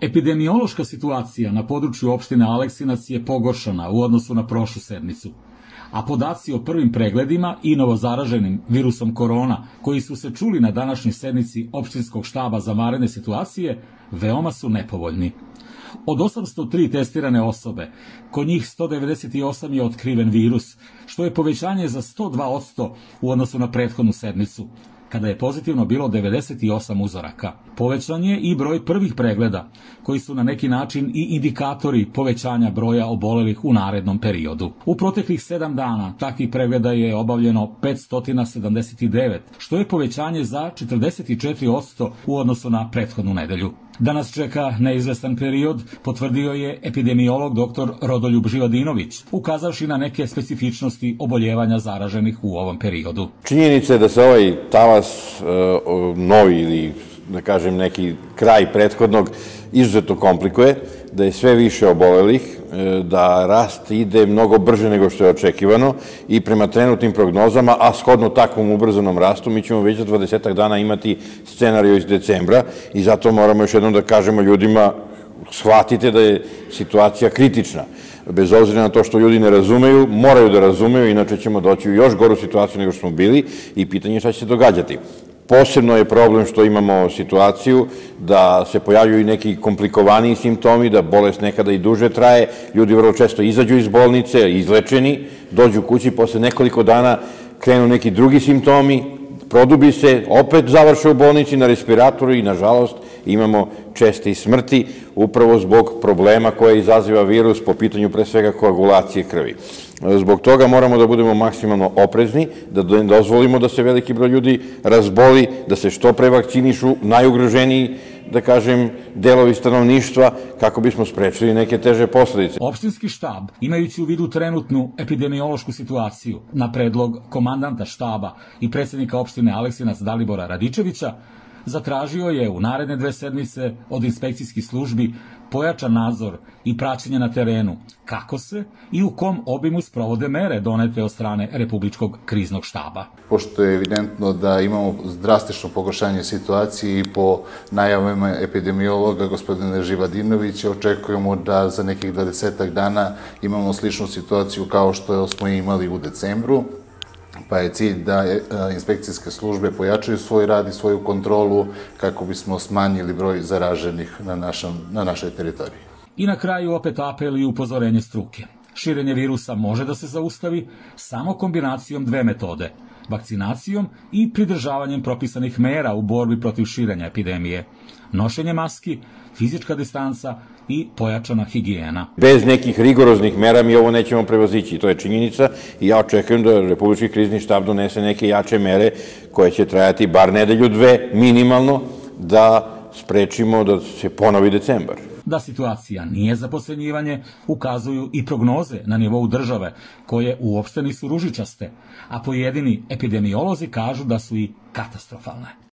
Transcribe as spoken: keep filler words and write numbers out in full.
Epidemiološka situacija na području opštine Aleksinac je pogoršana u odnosu na prošlu sedmicu, a podaci o prvim pregledima i novozaraženim virusom korona koji su se čuli na današnjoj sednici opštinskog štaba za vanredne situacije veoma su nepovoljni. Od osamsto tri testirane osobe, kod njih sto devedeset osam je otkriven virus, što je povećanje za sto dva posto u odnosu na prethodnu sedmicu, kada je pozitivno bilo devedeset osam uzoraka. Povećan je i broj prvih pregleda, koji su na neki način i indikatori povećanja broja obolelih u narednom periodu. U proteklih sedam dana takvih pregleda je obavljeno petsto sedamdeset devet, što je povećanje za četrdeset četiri posto u odnosu na prethodnu nedelju. Da nas čeka neizvestan period, potvrdio je epidemiolog doktor Rodoljub Živadinović, ukazavši na neke specifičnosti oboljevanja zaraženih u ovom periodu. Činjenica je da se ovaj talas, novi ili da kažem neki kraj prethodnog, izuzetno komplikuje, da je sve više obolelih, da rast ide mnogo brže nego što je očekivano i prema trenutnim prognozama, a shodno takvom ubrzanom rastu, mi ćemo već za dvadesetak dana imati scenariju iz decembra i zato moramo još jednom da kažemo ljudima, shvatite da je situacija kritična. Bez obzira na to što ljudi ne razumeju, moraju da razumeju, inače ćemo doći u još goru situaciju nego što smo bili i pitanje je šta će se događati. Posebno je problem što imamo situaciju da se pojavljuju i neki komplikovaniji simptomi, da bolest nekada i duže traje, ljudi vrlo često izađu iz bolnice, izlečeni, dođu kući, posle nekoliko dana krenu neki drugi simptomi, produbi se, opet završe u bolnici na respiratoru i nažalost imamo česte i smrti upravo zbog problema koje izaziva virus po pitanju pre svega koagulacije krvi. Zbog toga moramo da budemo maksimalno oprezni, da dozvolimo da se veliki broj ljudi razboli, da se što pre vakcinišu najugroženiji, da kažem, delovi stanovništva kako bismo sprečili neke teže posledice. Opštinski štab, imajući u vidu trenutnu epidemiološku situaciju, na predlog komandanta štaba i predsednika opštine Aleksinac Dalibora Radičevića, zatražio je u naredne dve sedmice od inspekcijskih službi pojačan nadzor i praćenje na terenu, kako se i u kom obimu sprovode mere donete od strane Republičkog kriznog štaba. Pošto je evidentno da imamo drastično pogoršanje situacije i po najavama epidemiologa gospodina Živadinovića, očekujemo da za nekih dvadesetak dana imamo sličnu situaciju kao što smo imali u decembru, pa je cilj da inspekcijske službe pojačaju svoj rad i svoju kontrolu kako bismo smanjili broj zaraženih na našoj teritoriji. I na kraju opet apel i upozorenje struke. Širenje virusa može da se zaustavi samo kombinacijom dve metode, vakcinacijom i pridržavanjem propisanih mera u borbi protiv širenja epidemije, nošenje maski, fizička distanca i pojačana higijena. Bez nekih rigoroznih mera mi ovo nećemo prevazići, to je činjenica i ja očekujem da Republički krizni štab donese neke jače mere koje će trajati bar nedelju dve minimalno da sprečimo da se ponovi decembar. Da situacija nije za potcenjivanje, ukazuju i prognoze na nivou države, koje uopšte nisu ružičaste, a pojedini epidemiolozi kažu da su i katastrofalne.